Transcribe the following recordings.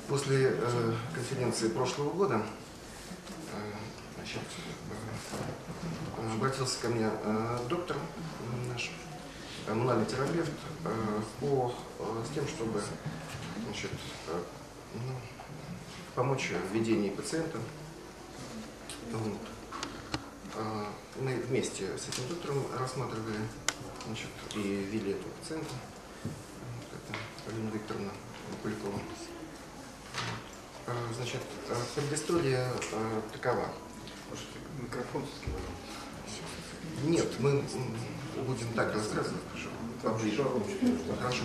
После конференции прошлого года обратился ко мне доктор, наш мануальный терапевт, с тем, чтобы помочь в ведении пациента. Мы вместе с этим доктором рассматривали и вели этого пациента. Это Алина Викторовна Куликова. Предыстория такова. Микрофон Нет, мы будем так рассказывать, поближе. Хорошо.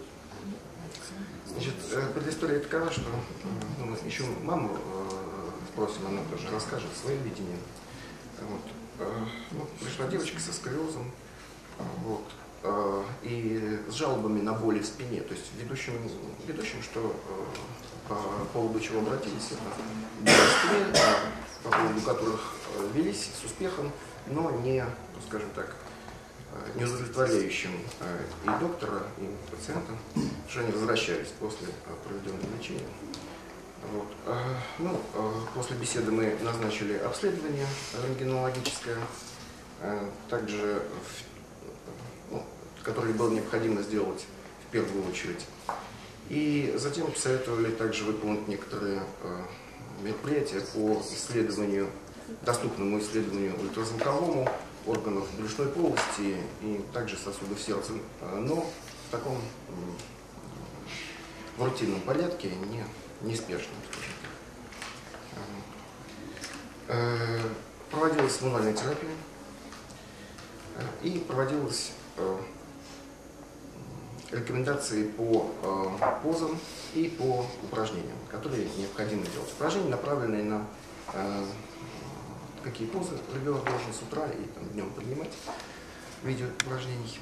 Предыстория такова, что мы еще маму спросим, она тоже расскажет свое видение. Пришла девочка со сколиозом, и с жалобами на боли в спине, то есть ведущим, что по поводу чего обратились, это боли в спине, по поводу которых велись с успехом, но не, скажем так, не удовлетворяющим и доктора, и пациента, что они возвращались после проведенного лечения. После беседы мы назначили обследование рентгенологическое, также, которое было необходимо сделать в первую очередь. И затем посоветовали также выполнить некоторые мероприятия по исследованию, доступному исследованию ультразвуковому органов брюшной полости и также сосудов сердца, но в таком в рутинном порядке, неспешном, скажем так. Проводилась мануальная терапия и проводилась рекомендации по позам и по упражнениям, которые необходимо делать. Упражнения, направленные на какие позы ребенок должен с утра и днем поднимать в виде упражнений.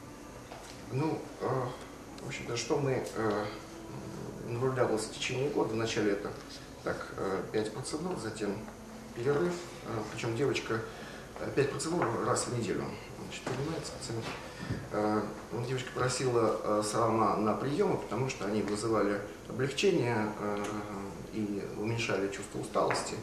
В общем-то, что мы наблюдалось в течение года. Вначале это 5 процедур, затем перерыв. Причем девочка 5 процедур раз в неделю принимается пациент. Девочка просила сама на приемы, потому что они вызывали облегчение и уменьшали чувство усталости.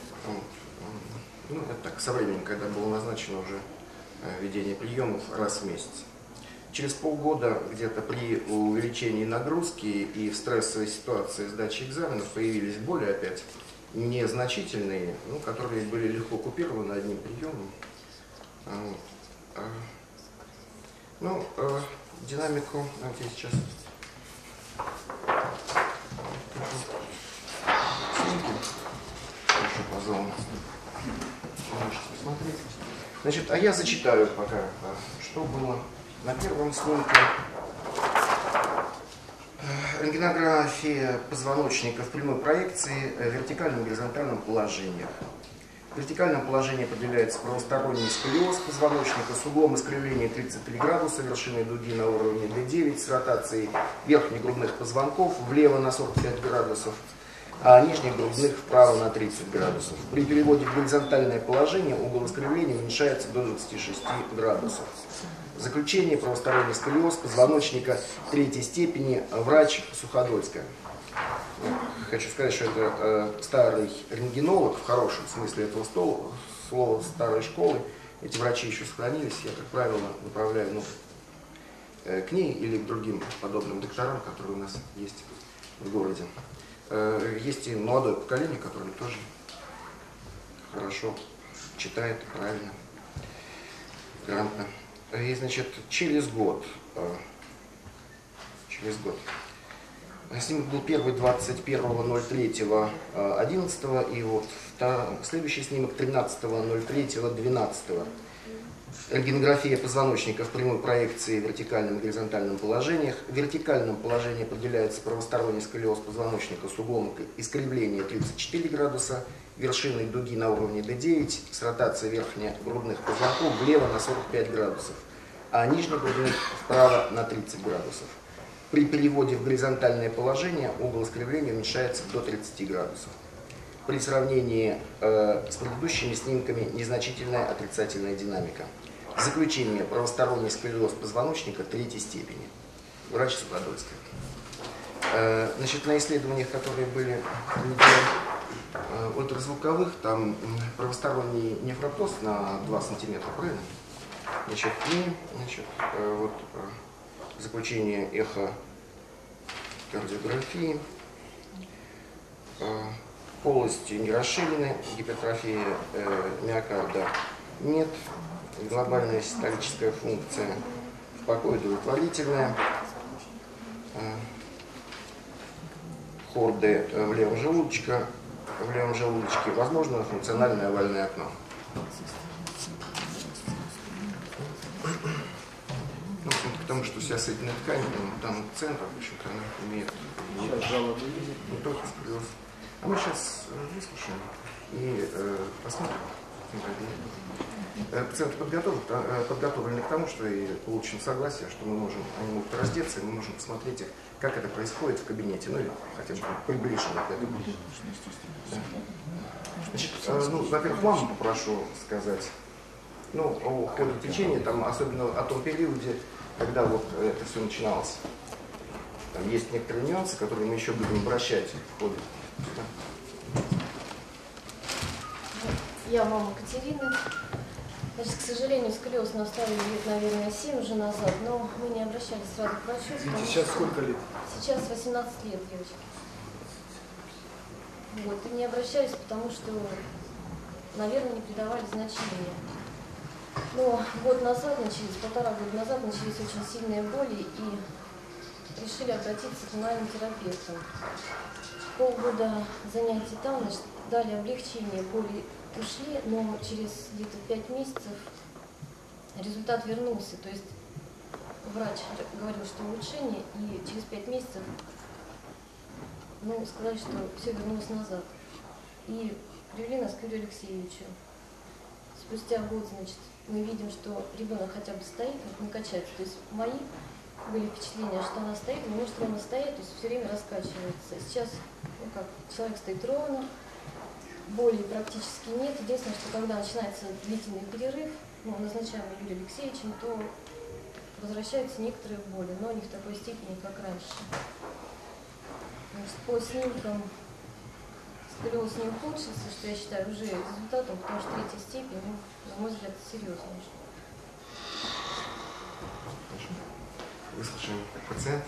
Это так, со временем, когда было назначено уже ведение приемов раз в месяц. Через полгода где-то при увеличении нагрузки и в стрессовой ситуации сдачи экзаменов появились боли опять незначительные, которые были легко купированы одним приемом. Динамику я сейчас снимки еще по зону. Можете посмотреть. А я зачитаю пока, что было на первом снимке. Рентгенография позвоночника в прямой проекции в вертикальном и горизонтальном положениях. В вертикальном положении определяется правосторонний сколиоз позвоночника с углом искривления 33 градуса, вершиной дуги на уровне D9 с ротацией верхних грудных позвонков влево на 45 градусов, а нижних грудных вправо на 30 градусов. При переводе в горизонтальное положение угол искривления уменьшается до 26 градусов. Заключение: правосторонний сколиоз позвоночника третьей степени, врач Суходольская. Хочу сказать, что это старый рентгенолог, в хорошем смысле этого слова, старой школы. Эти врачи еще сохранились. Я, как правило, направляю к ней или к другим подобным докторам, которые у нас есть в городе. Есть и молодое поколение, которое тоже хорошо читает, правильно, грамотно. И, через год снимок был первый 21.03.11, и следующий снимок 13.03.12. Рентгенография позвоночника в прямой проекции в вертикальном и горизонтальном положениях. В вертикальном положении определяется правосторонний сколиоз позвоночника с углом искривления 34 градуса, вершиной дуги на уровне D9 с ротацией верхних грудных позвонков влево на 45 градусов, а нижних грудных вправо на 30 градусов. При переводе в горизонтальное положение угол искривления уменьшается до 30 градусов. При сравнении с предыдущими снимками незначительная отрицательная динамика. Заключение: правосторонний сколиоз позвоночника третьей степени. Врач Суходольская. Значит, на исследованиях, которые были проведены ультразвуковых, там правосторонний нефроптоз на 2 сантиметра, правильно? Значит, и вот заключение эхокардиографии, полости не расширены, гипертрофии миокарда нет, глобальная систолическая функция в покое удовлетворительная, хорды в левом желудочке, возможно функциональное овальное окно. Ну, потому что вся соединенная ткань, там центр, в общем-то, она имеет не только сколиоз. А мы сейчас выслушаем и посмотрим. Пациенты подготовлены к тому, что и получим согласие, что они могут раздеться, и мы можем посмотреть, как это происходит в кабинете, ну или хотя бы приближенно к этому. Да. Значит, во-первых, маму попрошу сказать, о ходе течения, там, особенно о том периоде, когда вот это все начиналось. Там есть некоторые нюансы, которые мы еще будем обращать в ходе. Я мама Катерины. Значит, к сожалению, сколиоз наставили лет, наверное, 7 уже назад, но мы не обращались сразу к врачу. Сейчас сколько лет? Сейчас 18 лет, девочки. Вот, и не обращались, потому что, наверное, не придавали значения. Но год назад начались, 1,5 года назад начались очень сильные боли, и решили обратиться к тональным терапевтам. Полгода занятий там, значит, дали облегчение, боли ушли, но через где-то 5 месяцев результат вернулся. То есть врач говорил, что улучшение, и через 5 месяцев сказали, что все вернулось назад. И привели нас к Юрию Алексеевичу. Спустя год, значит, мы видим, что ребенок хотя бы стоит, не качается. То есть мои были впечатления, что она стоит, не может ровно стоять, то есть все время раскачивается. Сейчас, человек стоит ровно, боли практически нет. Единственное, что когда начинается длительный перерыв, назначаемый Юрием Алексеевичем, то возвращаются некоторые боли, но не в такой степени, как раньше. Значит, по снимкам сколиоз не ухудшился, что я считаю уже результатом, потому что 3-я степень, на мой взгляд, серьезно. Выслушаем пациента.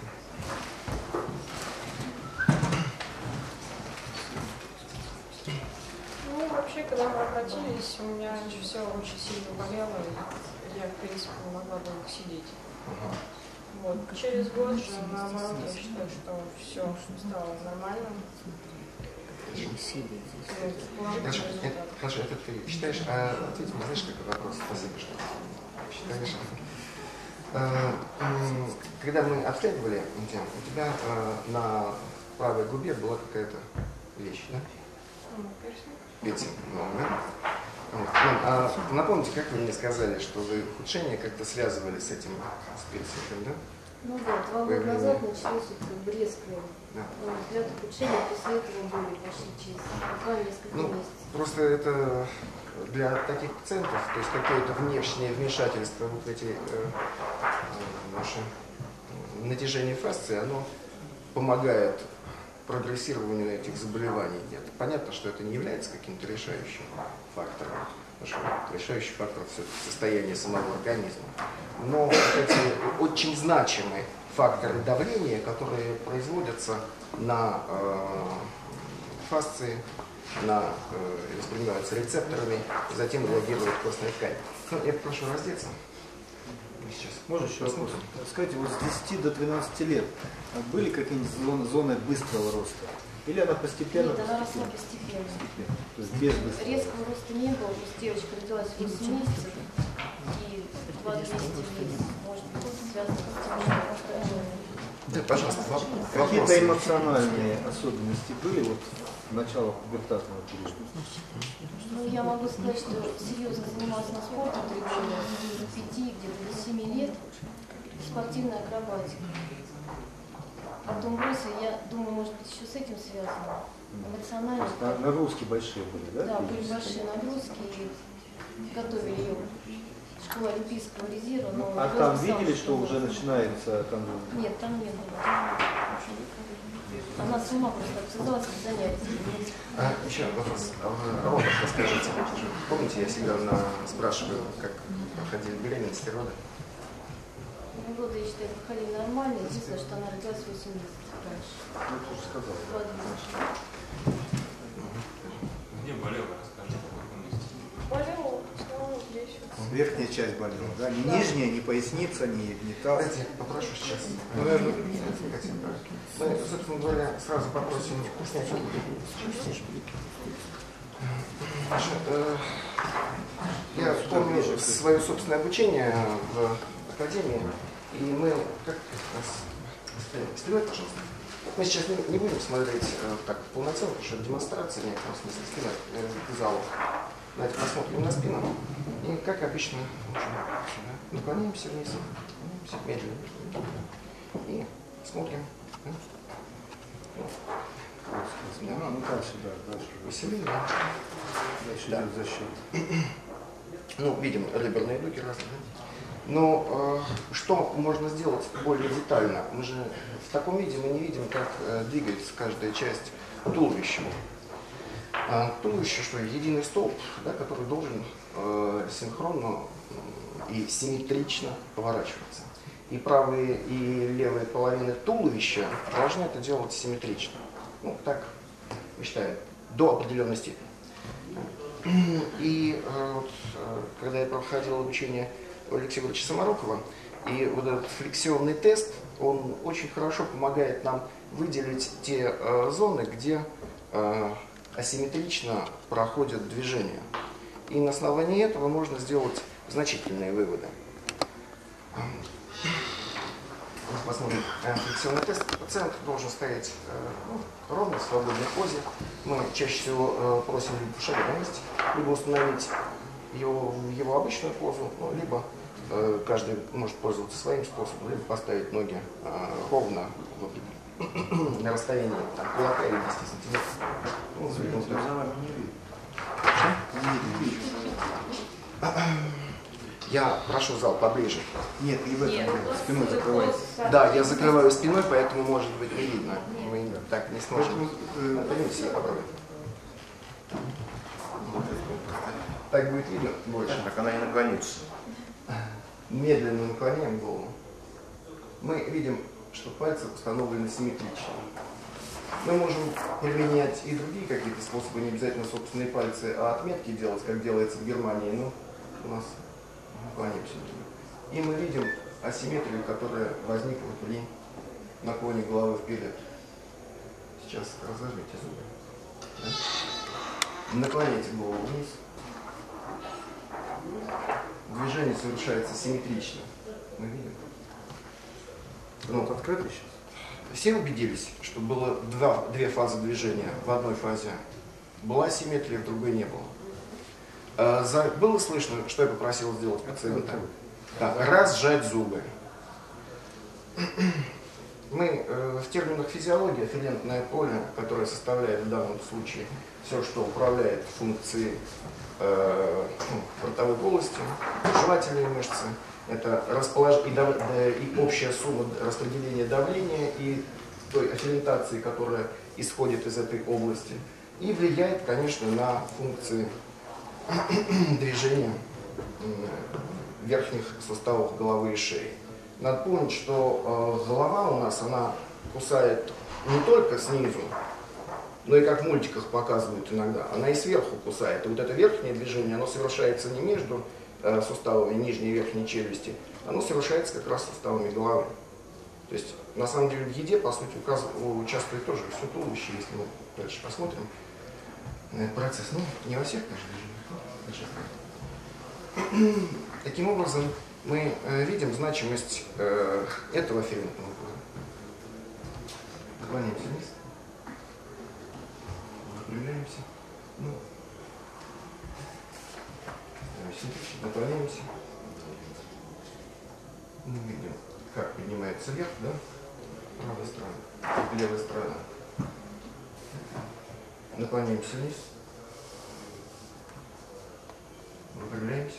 Вообще, когда мы обратились, у меня все очень сильно болело, и я, в принципе, не могла долго сидеть. Вот. Через год же, наоборот, я считаю, что все стало нормальным. Хорошо, это ты считаешь, ответь мне, знаешь, какой вопрос? Спасибо, что считаешь. Когда мы обследовали, у тебя на правой губе была какая-то вещь, да? Пирсинг, да? Напомните, как вы мне сказали, что вы ухудшение как-то связывали с этим, с пирсингом, да? 2 года назад началось резкое. Да. Взгляд ухудшения, после этого боли пошли через несколько месяцев. Просто это для таких пациентов, то есть какое-то внешнее вмешательство в эти наши натяжения фасции, оно помогает прогрессированию этих заболеваний. Нет. Понятно, что это не является каким-то решающим фактором, потому что решающий фактор все-таки состояние самого организма. Но эти очень значимые факторы давления, которые производятся на фасции, воспринимаются рецепторами, и затем реагирует костная ткань. Я попрошу раздеться. Сейчас. Можно еще вопрос? Скажите, вот с 10 до 12 лет были какие-нибудь зоны быстрого роста? Или она постепенно? Нет, она росла постепенно. То есть без быстрого резкого роста не было. То есть девочка родилась в 8 месяцев, и 2-200 вес, может быть, связано с тем, что да, пожалуйста, какие-то эмоциональные особенности были вот начала пубертатного периода? Я могу сказать, что серьезно занималась на спорте 3 года, с 5, где-то до 7 лет, спортивная акробатика. Потом бросила, я думаю, может быть, еще с этим связано. Эмоционально. Нагрузки большие были, да? Да, были большие нагрузки, и готовили ее школа Олимпийского резерва. Но там видели, что уже начинается? Там... Нет, там не было. Она сама просто обсуждалась в занятии. Еще вопрос. Роды расскажите. Помните, я всегда спрашиваю, как проходили беременности, роды? Роды, я считаю, проходили нормально. Единственное, что она родилась 8 месяцев раньше. Ну, ты же сказал. Где болела, расскажи, в каком месте? Болела в основном здесь. Верхняя часть болела, да? Не нижняя, не поясница, не таз. Давайте попрошу сейчас. Мы, собственно говоря, сразу попросим вкуснячку. Я помню свое собственное обучение в академии, и мы... Спинать, пожалуйста. Мы сейчас не будем смотреть так полноценно, потому что это демонстрация в некотором смысле спинать в залу. Давайте посмотрим на спину. И, как обычно, наклоняемся вниз, медленно. И смотрим. Да, ну дальше, да, дальше. Усилим, да. Дальше Да. идет за счет. Ну, видим реберные дуги разные. Но что можно сделать более детально? Мы же в таком виде мы не видим, как двигается каждая часть туловища. Туловище, что единый столб, да, который должен синхронно и симметрично поворачиваться. И правые и левые половины туловища должны это делать симметрично. Ну, так мы считаем, до определенной степени. И когда я проходил обучение у Алексея Ивановича Самарокова, и вот этот флексионный тест, он очень хорошо помогает нам выделить те зоны, где асимметрично проходят движения. И на основании этого можно сделать значительные выводы. Посмотрим флексионный тест. Пациент должен стоять ровно, в свободной позе. Мы чаще всего просим либо пошагать на месте, либо установить его обычную позу, либо каждый может пользоваться своим способом, либо поставить ноги ровно на расстоянии кулака или 10 сантиметров. Я прошу зал поближе. Нет, не в этом. Спиной закрывается. Да, я закрываю спиной, поэтому может быть не видно. Мы так не сможем. Поднимите себя попробуй. Так будет видно больше. Так она не наклонится. Медленно наклоняем голову. Мы видим, что пальцы установлены симметрично. Мы можем применять и другие какие-то способы, не обязательно собственные пальцы, а отметки делать, как делается в Германии. Ну, у нас наклонимся. И мы видим асимметрию, которая возникла при наклоне головы вперед. Сейчас разожмите зубы. Да? Наклоняйте голову вниз. Движение совершается симметрично. Мы видим. Ну, вот открыто сейчас. Все убедились, что было две фазы движения. В одной фазе была симметрия, в другой не было. Было слышно, что я попросил сделать пациента? Да, разжать зубы. Мы в терминах физиологии афферентное поле, которое составляет в данном случае все, что управляет функцией ротовой полости, жевательные мышцы, это и общая сумма распределения давления и той афферентации, которая исходит из этой области, и влияет, конечно, на функции движения верхних суставов головы и шеи. Надо помнить, что голова у нас, она кусает не только снизу, но и как в мультиках показывают иногда, она и сверху кусает. И вот это верхнее движение, оно совершается не между суставами нижней и верхней челюсти, оно совершается как раз суставами головы. То есть, на самом деле, в еде, по сути, участвует тоже все туловище, если мы дальше посмотрим на этот процесс. Ну, не во всех, конечно, движениях. Таким образом, мы видим значимость этого афферентного поля. Наклоняемся вниз. Выпрямляемся. Ну, наклоняемся. Мы видим, как поднимается вверх, да? Правая сторона, левая сторона. Наклоняемся вниз. Выпрямляемся.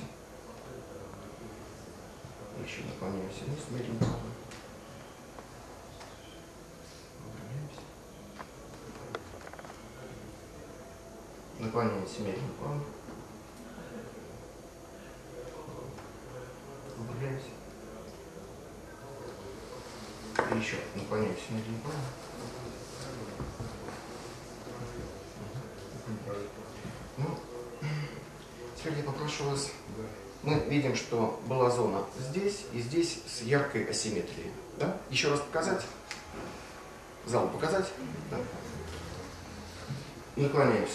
Еще наклоняемся вниз, медленно. Наклоняемся медленно вправо. Выпрямляемся. И еще наклоняемся медленно вправо. Ну, теперь я попрошу вас. Мы видим, что была зона здесь и здесь с яркой асимметрией. Да? Еще раз показать? Залу показать? Да. Наклоняемся.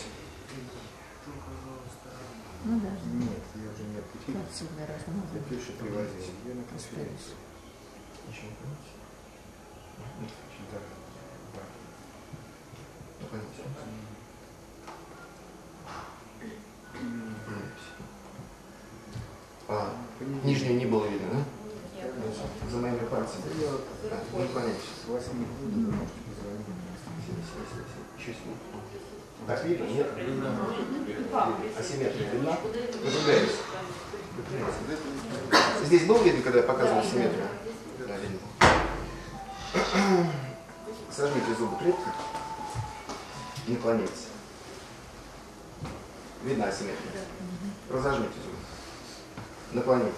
Ну да. Нет, я уже не отпустил. Я пишу привозил. Я на конференции. Еще не понимаете? Да. Да. Наклоняемся. Нижнюю не было видно, да? Нет. За моими пальцами. Да, наклоняемся. С 8 буду, вы можете позвонить. Еще сильнее. Так видно? Нет? Асимметрия видна? Выпрямляемся. Здесь было видно, когда я показывал асимметрию? Да, видно. Сожмите зубы крепко. Наклонитесь. Видна асимметрия? Разожмите зубы. Наклонитесь.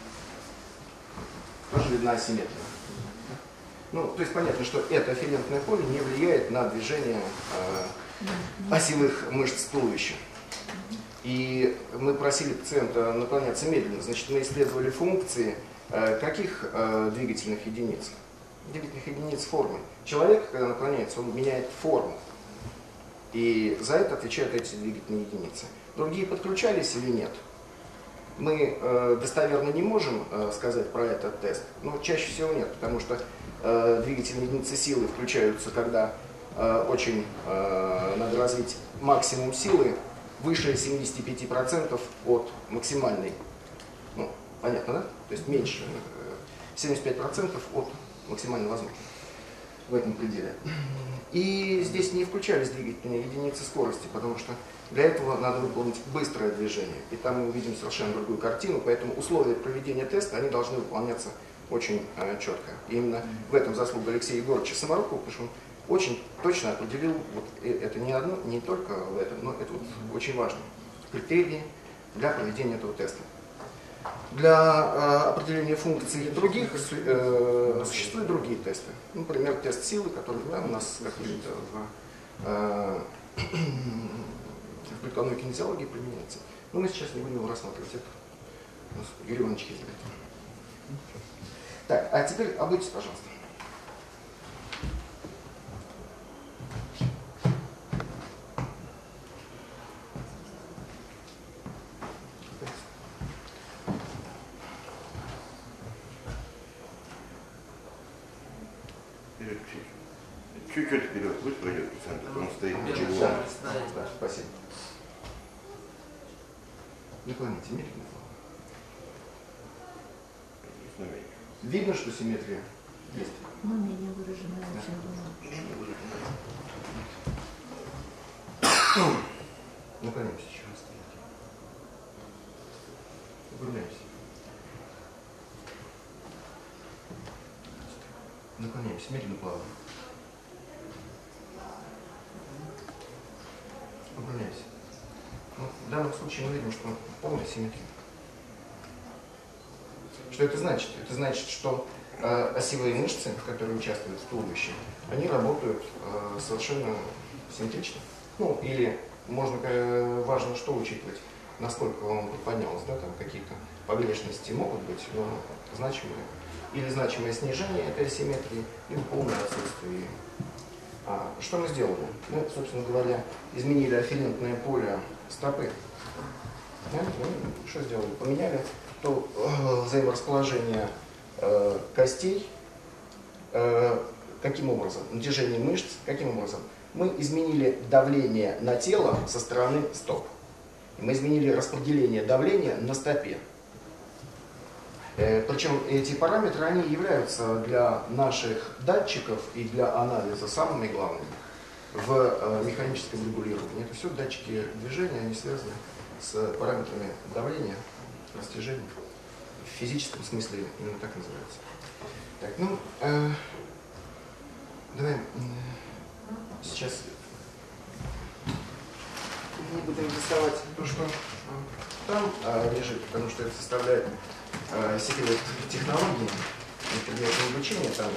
Тоже видна асимметрия. Ну, то есть понятно, что это афферентное поле не влияет на движение осевых мышц туловища. И мы просили пациента наклоняться медленно. Значит, мы исследовали функции каких двигательных единиц? Двигательных единиц формы. Человек, когда наклоняется, он меняет форму. И за это отвечают эти двигательные единицы. Другие подключались или нет? Мы достоверно не можем сказать про этот тест, но чаще всего нет, потому что двигательные единицы силы включаются, когда очень надо развить максимум силы выше 75% от максимальной. Ну, понятно, да? То есть меньше 75% от максимально возможного в этом пределе. И здесь не включались двигательные единицы скорости, потому что для этого надо выполнить быстрое движение. И там мы увидим совершенно другую картину, поэтому условия проведения теста, они должны выполняться очень четко. И именно в этом заслуга Алексея Егоровича Самарукова, потому что он очень точно определил, вот это не только в этом, но это вот очень важно, критерии для проведения этого теста. Для определения функций других существуют другие тесты. Например, тест силы, который там у нас как принято в прикладной кинезиологии применяется. Но мы сейчас не будем его рассматривать. Это у нас Юрий Иванович Хизлер. Так, а теперь обуйтесь, пожалуйста. Чуть-чуть вперед, пусть пройдет пациент, он стоит на чего. Да, спасибо. Наклоните медленно. Видно, что симметрия есть? Ну, менее выраженная, чем была. Наклонимся еще раз. Выпрямляемся. Наклоняемся медленно, плавно. Выпрямляемся. Ну, в данном случае мы видим, что полная симметрия. Что это значит? Это значит, что осевые мышцы, которые участвуют в туловище, они работают совершенно симметрично. Ну, или можно, важно что учитывать, насколько он поднялся, да, там какие-то погрешности могут быть, но значимые. Или значимое снижение этой асимметрии, или полное отсутствие. Что мы сделали? Мы, собственно говоря, изменили афферентное поле стопы. Да? Мы что сделали? Поменяли то взаиморасположение костей. Каким образом? Натяжение мышц. Каким образом? Мы изменили давление на тело со стороны стоп. И мы изменили распределение давления на стопе. Причем эти параметры, они являются для наших датчиков и для анализа самыми главными в механическом регулировании. Это все датчики движения, они связаны с параметрами давления, растяжения. В физическом смысле именно так называется. Так, ну, давай сейчас не буду будем рисовать то, что там лежит, потому что это составляет секрет технологии интервьюного обучения. Там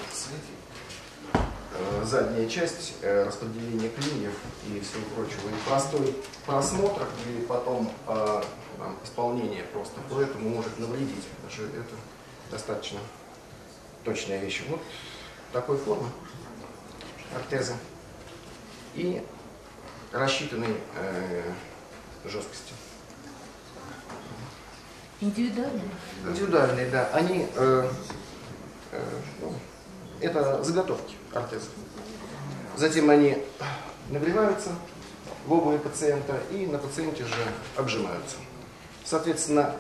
задняя часть, распределение клиньев и всего прочего. И простой просмотр или потом исполнение просто поэтому может навредить, потому что это достаточно точная вещь. Вот такой формы ортезы и рассчитанной жесткости. Индивидуальные? Индивидуальные, да. Они это заготовки ортезы. Затем они нагреваются в обуви пациента и на пациенте же обжимаются. Соответственно,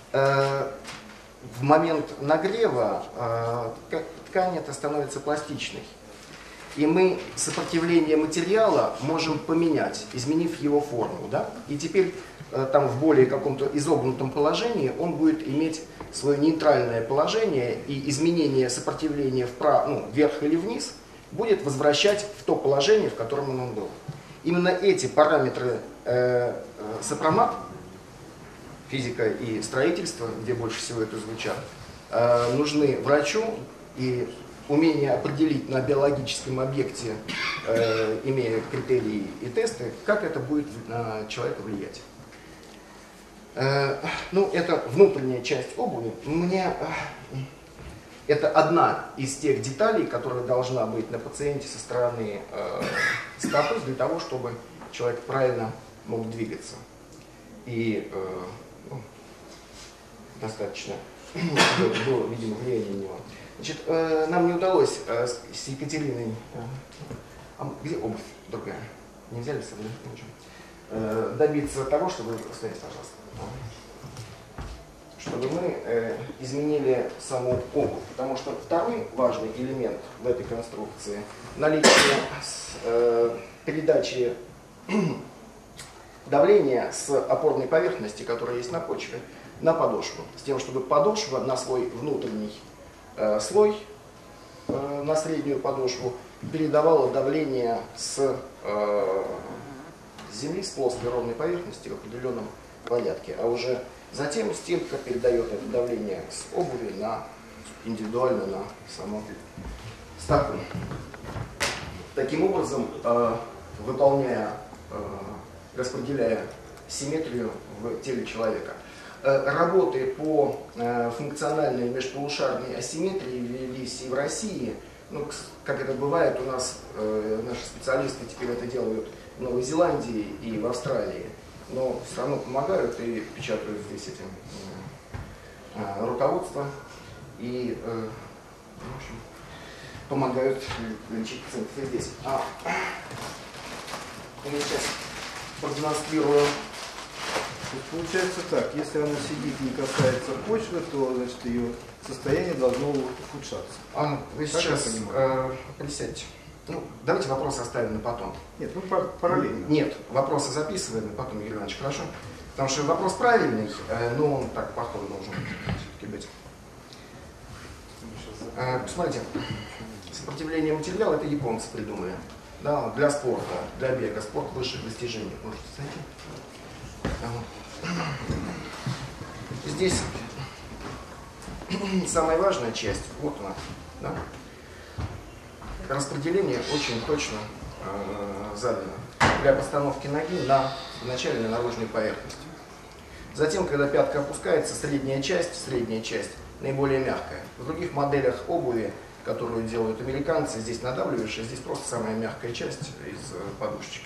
в момент нагрева ткань эта становится пластичной. И мы сопротивление материала можем поменять, изменив его форму. Да? И теперь там в более каком-то изогнутом положении он будет иметь свое нейтральное положение, и изменение сопротивления вверх или вниз будет возвращать в то положение, в котором он был. Именно эти параметры сопромат, физика и строительство, где больше всего это звучат, нужны врачу, и умение определить на биологическом объекте, имея критерии и тесты, как это будет на человека влиять. Это внутренняя часть обуви. Это одна из тех деталей, которая должна быть на пациенте со стороны стопы для того, чтобы человек правильно мог двигаться. И достаточно было, видимо, влияние на него. Значит, нам не удалось с Екатериной... где обувь другая? Не взяли с собой? Добиться того, чтобы... Оставите, пожалуйста. Чтобы мы изменили саму обувь. Потому что второй важный элемент в этой конструкции — наличие передачи давления с опорной поверхности, которая есть на почве, на подошву. С тем, чтобы подошва на свой внутренний слой, на среднюю подошву, передавала давление с земли, с плоской ровной поверхности в определенном порядке. А уже затем стелька передает это давление с обуви индивидуально на саму стопу. Таким образом, распределяя симметрию в теле человека. Работы по функциональной межполушарной асимметрии велись и в России. Как это бывает, у нас наши специалисты теперь это делают в Новой Зеландии и в Австралии. Но все равно помогают и печатают здесь этим руководство и в общем, помогают лечить пациентов и здесь. Я сейчас продемонстрирую. Получается так, если она сидит, не касается почвы, то значит ее состояние должно ухудшаться. Вы сейчас присядьте. Давайте вопросы оставим на потом. Нет, параллельно. Нет, вопросы записываем на потом, Юрий Иванович, хорошо? Потому что вопрос правильный, но он так по ходу должен все-таки быть. Посмотрите, сопротивление материала — это японцы придумали. Да, для спорта, для бега, спорт высших достижений. Можете зайти. Здесь самая важная часть, вот она, да? Распределение очень точно задано для постановки ноги на начальной наружной поверхности. Затем, когда пятка опускается, средняя часть наиболее мягкая. В других моделях обуви, которую делают американцы, здесь надавливаешь, и здесь просто самая мягкая часть из подушечки.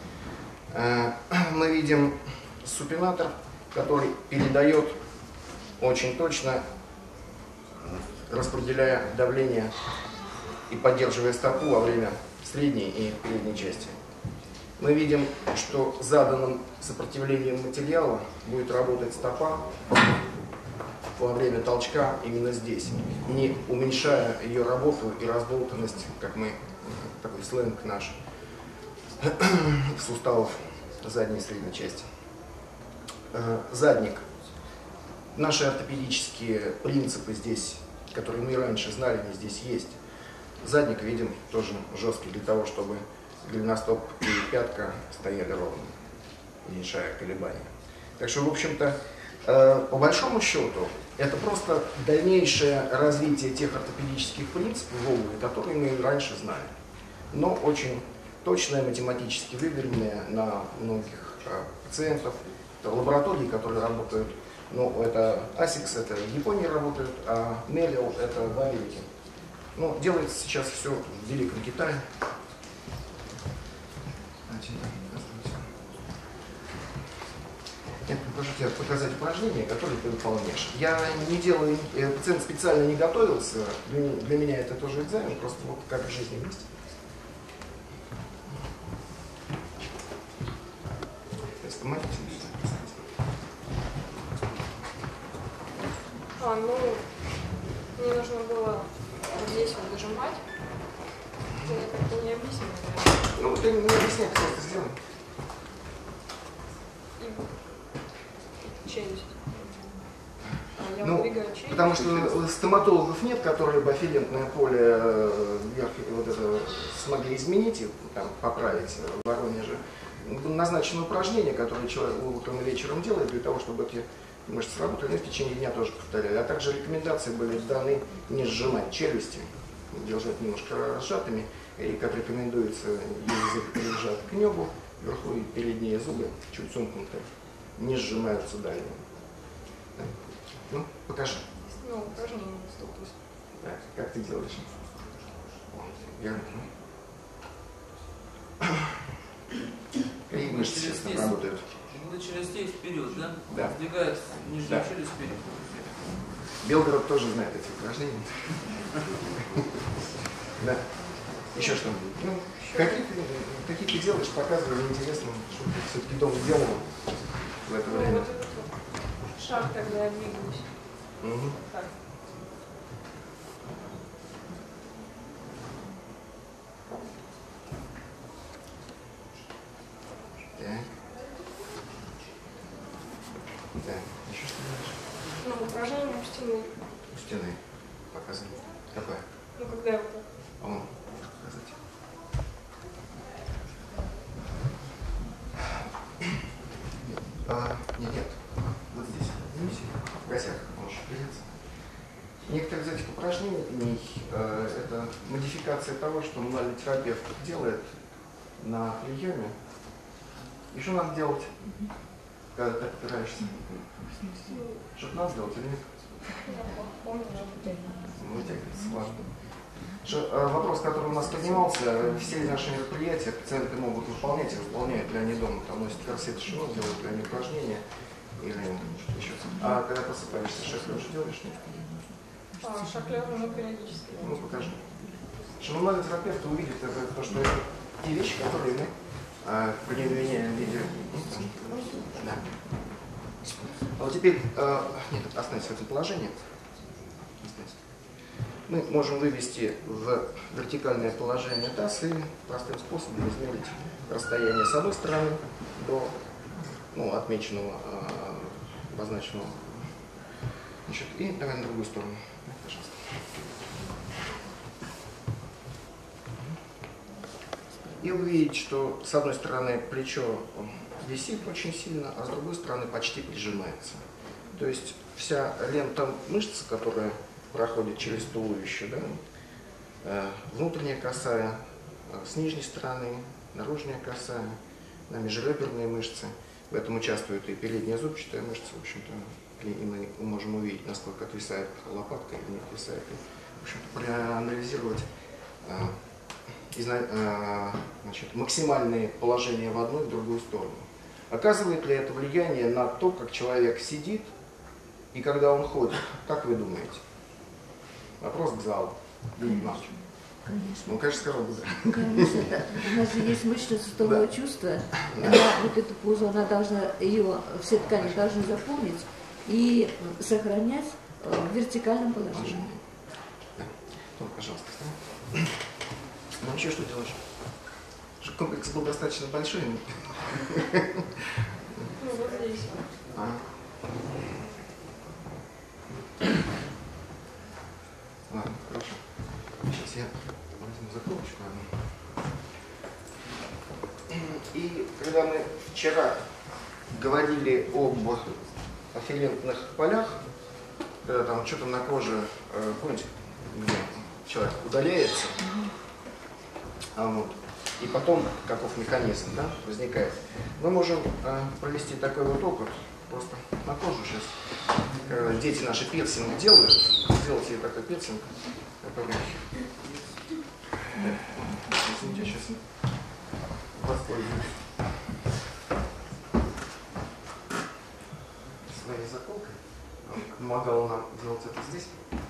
Мы видим супинатор, который передает очень точно, распределяя давление и поддерживая стопу во время средней и передней части. Мы видим, что заданным сопротивлением материала будет работать стопа во время толчка именно здесь, не уменьшая ее работу и разболтанность, как мы, такой сленг наш, суставов задней и средней части. Задник. Наши ортопедические принципы здесь, которые мы раньше знали, они здесь есть. Задник видим тоже жесткий для того, чтобы голеностоп и пятка стояли ровно. уменьшая колебания. Так что, в общем-то, по большому счету, это просто дальнейшее развитие тех ортопедических принципов в обуви, которые мы раньше знали, но очень точное, математически выверенное на многих пациентов. Это лаборатории, которые работают, ну, это ASICS, это в Японии работают, а Melial это в Америке. Ну, делается сейчас все в Великом Китае. Я прошу тебя показать упражнения, которые ты выполняешь. Я не делаю, пациент специально не готовился, для меня это тоже экзамен, просто вот как в жизни есть. Ну, мне нужно было вот здесь вот нажимать. Ты как-то не объяснил, наверное. Ну, ты не объясняй, просто сделай. И челюсть. Я Ну, двигаю челюсть. потому что стоматологов нет, которые бы афферентное поле вверх вот это смогли изменить и там, поправить в Воронеже. Назначено упражнение, которое человек утром и вечером делает для того, чтобы эти мышцы работали, но в течение дня тоже повторяли. А также рекомендации были даны не сжимать челюсти, держать немножко сжатыми, и как рекомендуется, язык прижат к небу, вверху и передние зубы чуть сомкнуты, не сжимаются далее. Ну, покажи. Ну, упражнение стопы. Так, как ты делаешь? Верно. Какие мышцы сейчас там работают? Ну, через здесь вперед, да? Да. Сдвигается нижнюю Да. челюсть вперед. Белгород тоже знает эти упражнения. Да. Еще что-нибудь? Ну, какие ты делаешь, показывай, мне интересно, что ты все-таки дома делал в это Ну, время. вот этот вот шаг, когда я двигаюсь. Угу. Так. Так. Так, еще что делаешь? Ну, упражнение у стены. У стены. Показывай. Какое? Ну, когда я вот так. По-моему, показать. Нет. Вот здесь. В гостях можешь определиться. Некоторые из этих упражнений это модификация того, что мануальный терапевт делает на приеме. И что надо делать, когда ты опираешься? Что-то надо сделать или нет? Помню, Вытягивается, ладно. Вопрос, который у нас поднимался, все наши мероприятия пациенты могут выполнять и выполняют ли они дома, там носят корсет, шино, делают ли они упражнения или что-то еще. А когда просыпаешься, шаг лежа делаешь? Нет? шаг лежа уже периодически. Ну, покажи. Мануальный терапевт увидит то, что это те вещи, которые мы применяем в виде... Да. А вот теперь, нет, останься в этом положении. Мы можем вывести в вертикальное положение таз и простым способом измерить расстояние с одной стороны до отмеченного, обозначенного. Значит, и давай на другую сторону. Пожалуйста. И вы видите, что с одной стороны плечо висит очень сильно, а с другой стороны почти прижимается. То есть вся лента мышц, которая проходит через туловище, да, внутренняя косая, с нижней стороны, наружная косая, межреберные мышцы. В этом участвует и передняя зубчатая мышца, в общем-то, и мы можем увидеть, насколько отвисает лопатка или не отвисает. И, в общем-то, проанализировать максимальные положения в одну и в другую сторону. Оказывает ли это влияние на то, как человек сидит и когда он ходит? Как вы думаете? Вопрос к залу. Конечно. Ну, конечно, сказал бы да. Конечно. У нас же есть мышечно-суставное чувство. Она, вот эту позу, она должна, ее все ткани должны запомнить и сохранять в вертикальном положении. Да. Ну, пожалуйста, встань. Ну, еще что делаешь? Чтобы комплекс был достаточно большой. Ну, вот здесь. Ладно, хорошо. Сейчас я возьму заколочку одну. И когда мы вчера говорили об афферентных полях, когда там что-то на коже, помните, где человек удаляется, вот, и потом каков механизм, да, возникает. Мы можем провести такой вот опыт, просто на кожу сейчас, когда дети наши пирсинг делают, сделать себе такой пирсинг, извините, сейчас воспользуюсь своей заколкой. Он помогал нам делать это здесь.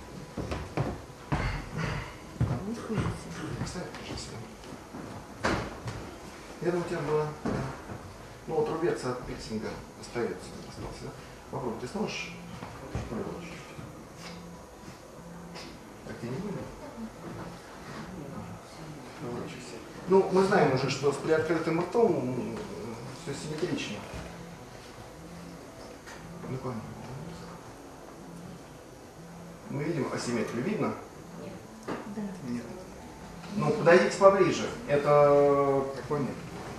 Я думаю, у тебя было... Ну вот рубец от пирсинга остался, да? Попробуй, ты сможешь? Так ты не будешь? Ну, мы знаем уже, что с приоткрытым ртом все симметрично. Ну, понятно. Мы видим асимметрию. Видно? Да. Нет. Ну, подойдите поближе. Это какой нет?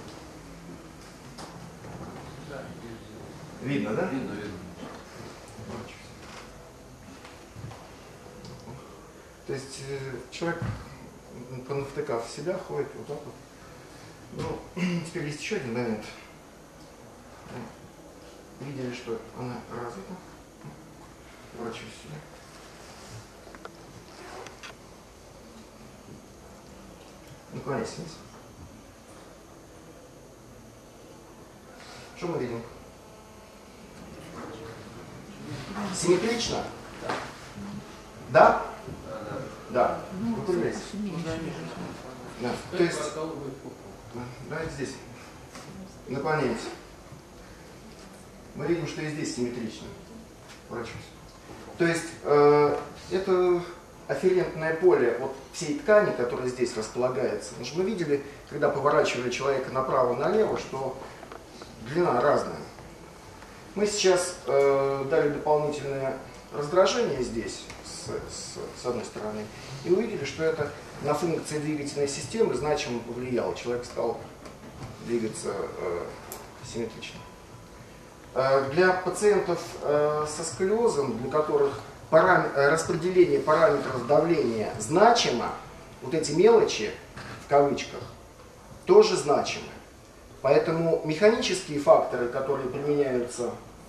Видно, да? Видно, видно. То есть человек, понавтыкав в себя, ходит вот так вот. Ну, теперь есть еще один момент. Видели, что она развита. Поворачиваюсь сюда. Наклоняйся вниз. Что мы видим? Симметрично? Да? Да. Выпрямляйся. Да. То есть, давайте здесь. Наклоняемся. Мы видим, что и здесь симметрично. Поворачивайся. То есть, это афферентное поле вот всей ткани, которая здесь располагается. Потому что мы видели, когда поворачивали человека направо-налево, что длина разная. Мы сейчас дали дополнительное раздражение здесь, с одной стороны, и увидели, что это на функции двигательной системы значимо повлияло. Человек стал двигаться симметрично. Для пациентов со сколиозом, для которых распределение параметров давления значимо, вот эти мелочи, в кавычках, тоже значимы. Поэтому механические факторы, которые применяются,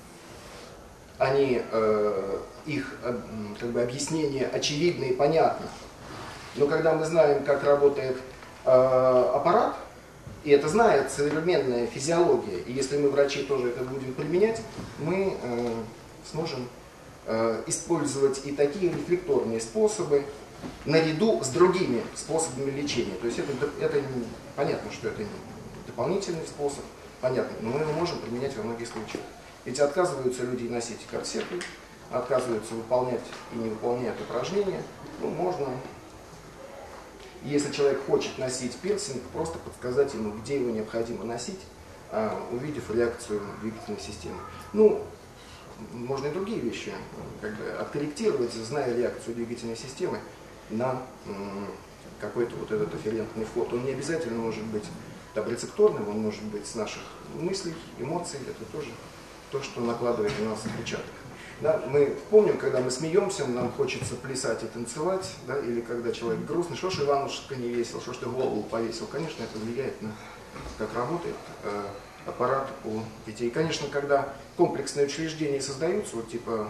они, их как бы, объяснение очевидно и понятно. Но когда мы знаем, как работает аппарат, и это знает современная физиология, и если мы, врачи, тоже это будем применять, мы сможем использовать и такие рефлекторные способы наряду с другими способами лечения. То есть это понятно, что это не дополнительный способ, понятно, но мы его можем применять во многих случаях. Ведь отказываются люди носить корсеты, отказываются выполнять и не выполняют упражнения. Ну, можно, если человек хочет носить пирсинг, просто подсказать ему, где его необходимо носить, увидев реакцию двигательной системы. Ну, можно и другие вещи как бы откорректировать, зная реакцию двигательной системы на какой-то вот этот афферентный вход. Он не обязательно может быть там рецепторным, он может быть с наших мыслей, эмоций. Это тоже то, что накладывает на нас отпечаток. Да, мы помним, когда мы смеемся, нам хочется плясать и танцевать, да, или когда человек грустный, что ж Иванушка не весел, что ж ты голову повесил. Конечно, это влияет на как работает аппарат у детей. И, конечно, когда комплексные учреждения создаются, вот типа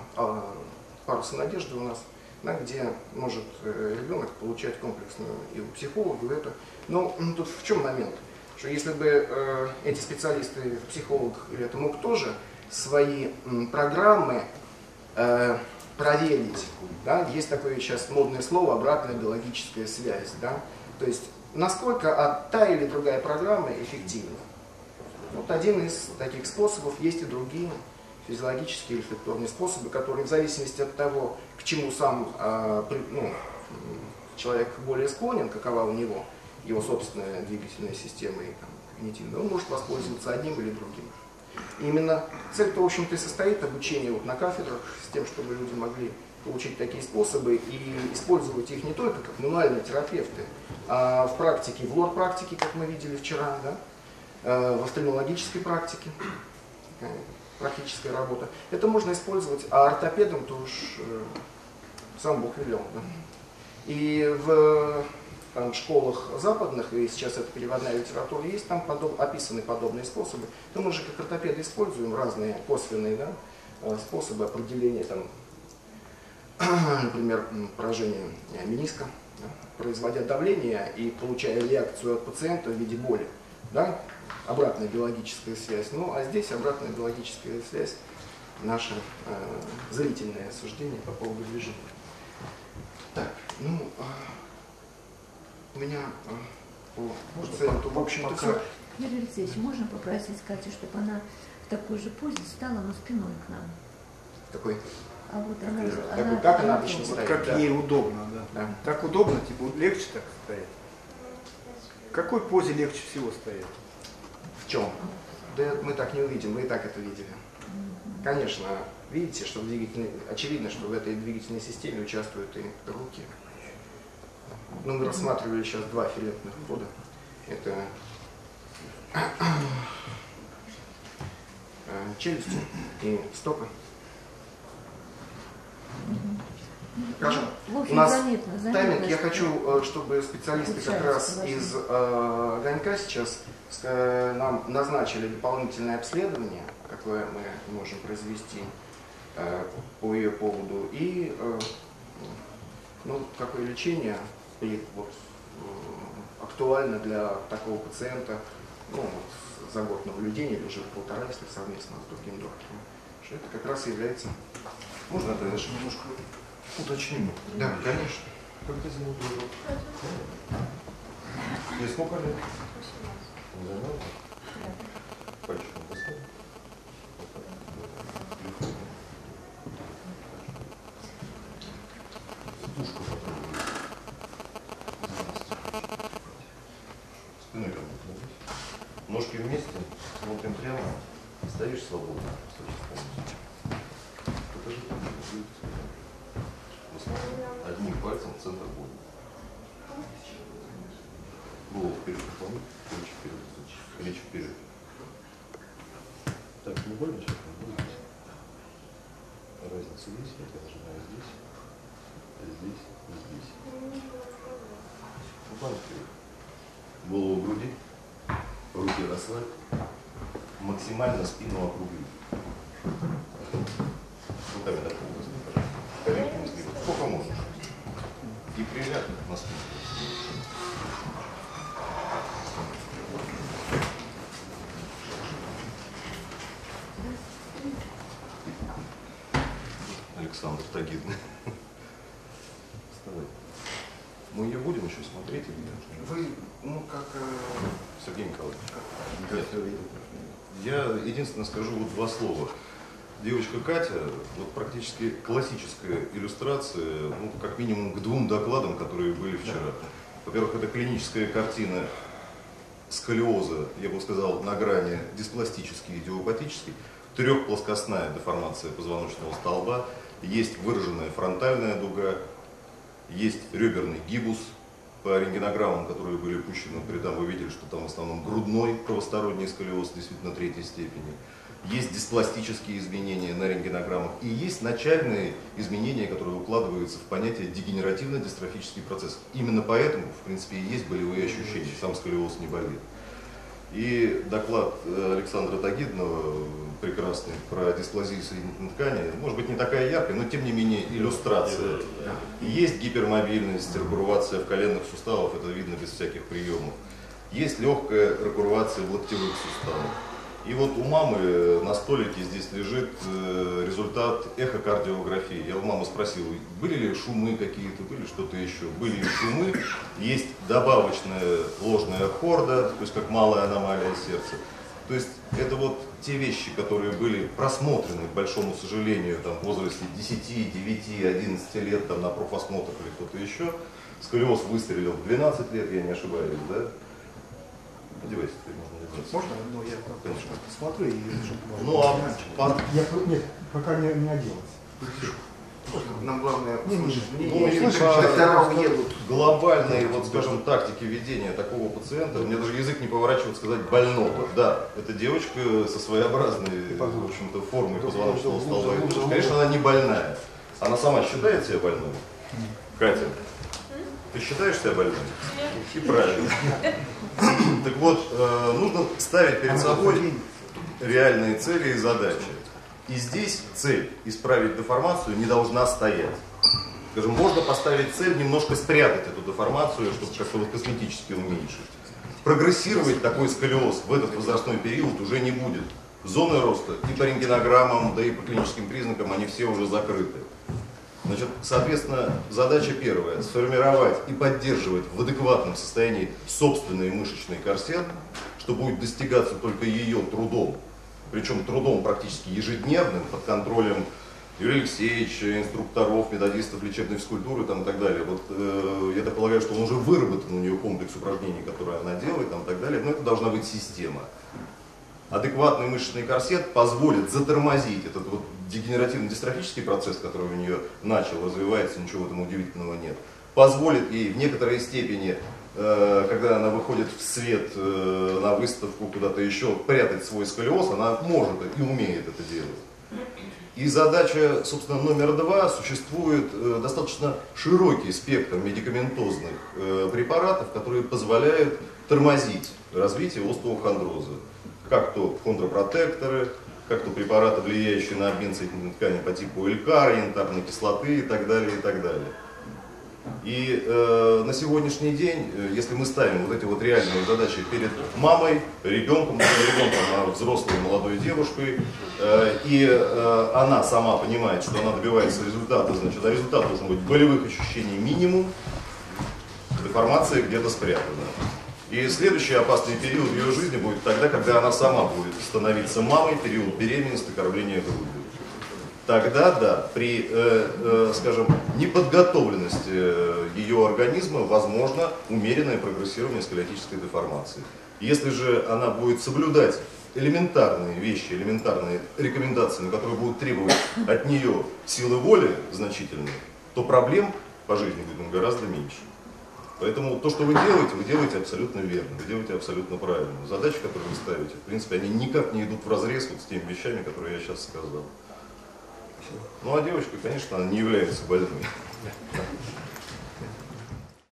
паруса надежды у нас, да, где может ребенок получать комплексную и у психолога, и это. Но тут в чем момент? Что если бы эти специалисты, психолог или это мог тоже свои программы проверить, да, есть такое сейчас модное слово обратная биологическая связь, да, то есть насколько та или другая программа эффективна. Вот один из таких способов, есть и другие физиологические рефлекторные способы, которые в зависимости от того, к чему сам человек более склонен, какова у него его собственная двигательная система и когнитивная, он может воспользоваться одним или другим. И именно цель-то, в общем-то, и состоит обучение вот на кафедрах с тем, чтобы люди могли получить такие способы и использовать их не только как мануальные терапевты, а в практике, в лор-практике, как мы видели вчера, да, в офтальмологической практике. практическая работа. Это можно использовать, а ортопедом то уж сам Бог велел. Да? И в там, школах западных, и сейчас это переводная литература есть, там описаны подобные способы. То мы же как ортопеды используем разные косвенные, да, способы определения, там, например, поражения мениска, да, производя давление и получая реакцию от пациента в виде боли. Да? Обратная биологическая связь. Ну, а здесь обратная биологическая связь, наше зрительное суждение по поводу движения. Так, ну, у меня по пациенту, в общем-то, все. Юрий Алексеевич, можно попросить Катю, чтобы она в такой же позе стала, но спиной к нам? Такой? А вот она, такой, как она обычно Вот стоит? как Да. ей удобно, да. Да. Так удобно, типа легче так стоять. В какой позе легче всего стоять? В чем? Да мы так не увидим, вы и так это видели. Конечно, видите, что очевидно, что в этой двигательной системе участвуют и руки. Ну, мы рассматривали сейчас два филетных входа. Это челюсти и стопы. Хорошо. У нас тайминг. Я хочу, чтобы специалисты как раз из Огонька сейчас нам назначили дополнительное обследование, какое мы можем произвести по ее поводу, и ну, какое лечение актуально для такого пациента, ну, вот, за год наблюдения или уже полтора, если совместно с другим доктором. Что это как раз является... Можно это немножко уточним? Да, конечно. Как ты зовут? Тебе сколько лет? 18. Пальчиком поставь. Сидушку попробуй. Спиной как будто. Ножки вместе, смотрим прямо. Стоишь свободно. Покажи. Одним пальцем в центр боли. Голову вперед наклони, плечи вперед, плечи вперед. Так, не больно сейчас? Разница есть, я нажимаю здесь, здесь и здесь. Буквально вперед. Голову в груди, руки расслабь, максимально спину округли. Руками до пола, коленками сгибать. Сколько можешь. И приляг на спину. Александр Тагидный. Вставай. Мы ее будем еще смотреть или нет? Вы, ну, как... Сергей Николаевич. Я единственное скажу вот два слова. Девочка Катя, вот практически классическая иллюстрация, ну, как минимум к двум докладам, которые были вчера. Во-первых, это клиническая картина сколиоза, я бы сказал, на грани диспластический и идиопатический, трехплоскостная деформация позвоночного столба, есть выраженная фронтальная дуга, есть реберный гибус. По рентгенограммам, которые были пущены по рядам, вы видели, что там в основном грудной правосторонний сколиоз, действительно третьей степени. Есть диспластические изменения на рентгенограммах и есть начальные изменения, которые укладываются в понятие дегенеративно-дистрофический процесс. Именно поэтому, в принципе, и есть болевые ощущения, сам сколиоз не болит. И доклад Александра Тагидного, прекрасный, про дисплазию соединительной ткани, может быть, не такая яркая, но тем не менее иллюстрация. Есть гипермобильность, рекурвация в коленных суставах, это видно без всяких приемов. Есть легкая рекурвация в локтевых суставах. И вот у мамы на столике здесь лежит результат эхокардиографии. Я у мамы спросил, были ли шумы какие-то, были что-то еще. Были ли шумы, есть добавочная ложная хорда, то есть как малая аномалия сердца. То есть это вот те вещи, которые были просмотрены, к большому сожалению, там, в возрасте 10, 9, 11 лет там, на профосмотрах или кто-то еще. Сколиоз выстрелил в 12 лет, я не ошибаюсь, да? Одевайся, ты можно одеться. Можно? Ну, я Конечно. посмотрю и Ну, а Нет, пока не оделась. Нам главное услышать Ну, мнение. и Доктора про уедут. глобальные, вот скажем, тактики ведения такого пациента, мне даже язык не поворачивает сказать больного. Да, это девочка со своеобразной, в общем-то, формой позвоночного столба. Конечно, она не больная. Она сама считает себя больной? Катя, ты считаешь себя больной? И правильно. Так вот, нужно ставить перед собой реальные цели и задачи. И здесь цель исправить деформацию не должна стоять. Скажем, можно поставить цель немножко спрятать эту деформацию, чтобы как-то вот косметически уменьшить. Прогрессировать такой сколиоз в этот возрастной период уже не будет. Зоны роста и по рентгенограммам, да и по клиническим признакам они все уже закрыты. Значит, соответственно, задача первая – сформировать и поддерживать в адекватном состоянии собственный мышечный корсет, что будет достигаться только ее трудом. Причем трудом практически ежедневным, под контролем Юрия Алексеевича, инструкторов, методистов лечебной физкультуры там, и так далее. Вот, я так полагаю, что он уже выработан у нее комплекс упражнений, которые она делает там, и так далее. Но это должна быть система. Адекватный мышечный корсет позволит затормозить этот вот дегенеративно-дистрофический процесс, который у нее начал, развивается, ничего в этом удивительного нет. Позволит ей в некоторой степени, когда она выходит в свет, на выставку, куда-то еще, прятать свой сколиоз, она может и умеет это делать. И задача, собственно, номер 2, существует достаточно широкий спектр медикаментозных препаратов, которые позволяют тормозить развитие остеохондроза. Как то хондропротекторы, как то препараты, влияющие на обмен соединительной ткани по типу ЛКАР, янтарной кислоты и так далее, и так далее. И на сегодняшний день, если мы ставим вот эти вот реальные задачи перед мамой, ребенком, а взрослой молодой девушкой, и она сама понимает, что она добивается результата, значит, а результат должен быть болевых ощущений минимум, деформация где-то спрятана. И следующий опасный период в ее жизни будет тогда, когда она сама будет становиться мамой, период беременности, кормления грудью. Тогда, да, при, скажем, неподготовленности ее организма возможно умеренное прогрессирование сколиотической деформации. Если же она будет соблюдать элементарные вещи, элементарные рекомендации, на которые будут требовать от нее силы воли значительные, то проблем по жизни будет гораздо меньше. Поэтому то, что вы делаете абсолютно верно, вы делаете абсолютно правильно. Задачи, которые вы ставите, в принципе, они никак не идут вразрез вот с теми вещами, которые я сейчас сказал. Ну а девочка, конечно, она не является больной.